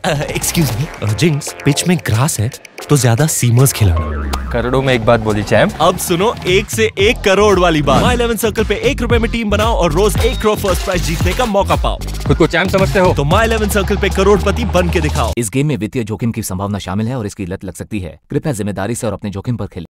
Excuse me jinx, pitch में grass है तो ज्यादा सीमर्स खिलाना। करोड़ों में एक बात बोली चैम्प। अब सुनो 1 से 1 करोड़ वाली बात। माई 11 सर्कल पे 1 रुपए में टीम बनाओ और रोज 1 करोड़ फर्स्ट प्राइज जीतने का मौका पाओ। खुद को चैम्प समझते हो तो माई 11 सर्कल पे करोड़पति बन के दिखाओ। इस गेम में वित्तीय जोखिम की संभावना शामिल है और इसकी लत लग सकती है। कृपया जिम्मेदारी से और अपने जोखिम पर खेलें।